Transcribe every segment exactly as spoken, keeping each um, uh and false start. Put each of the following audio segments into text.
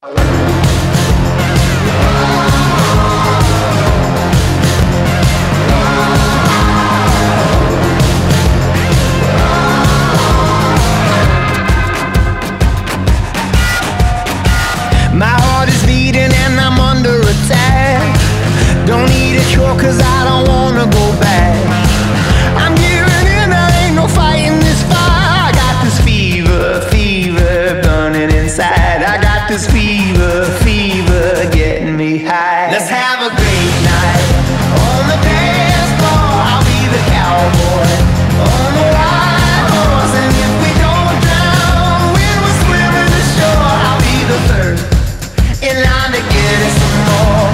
My heart is beating and I'm under attack. Don't need a cure cause I don't wanna go back. I'm giving in, there ain't no fighting this fire. I got this fever, fever burning inside. I got this fever, fever getting me high. Let's have a great night on the dance floor. I'll be the cowboy on the wild horse. And if we don't drown when we're swimming the shore, I'll be the first in line to get us some more.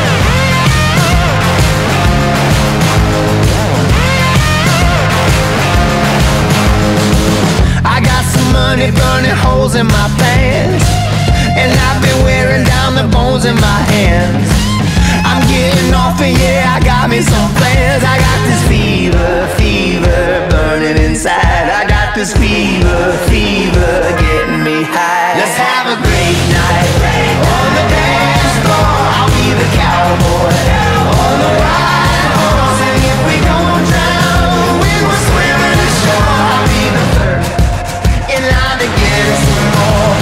I got some money burning holes in my pants, and I've been wearing down the bones in my hands. I'm getting off and yeah, I got me some plans. I got this fever, fever burning inside. I got this fever, fever getting me high. Let's have a great night on the dance floor. I'll be the cowboy on the wild horse. And if we don't drown when we're swimming the shore, I'll be the first in line to get us some more.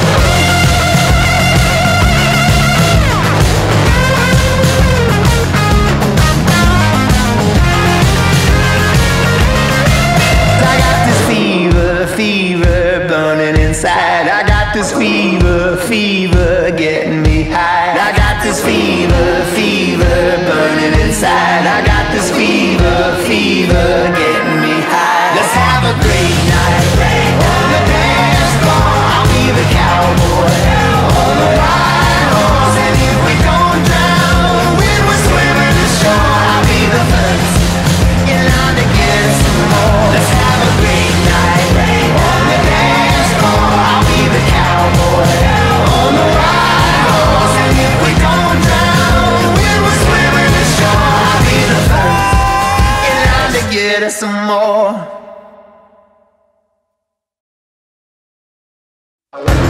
I got this fever, fever burning inside. I got this fever, fever getting me high. I got this fever, fever burning inside. I got this fever, fever getting me high. Let's have a great night on the dance floor. I'll be the cowboy on the wild horse. And if we don't drown when we're swimming the shore, I'll be the first in line to get us some more. Let's have a great night on the dance floor. I'll be the cowboy on the wild horse. And if we don't drown when we're swimming the shore, I'll be the first in line to get us some more.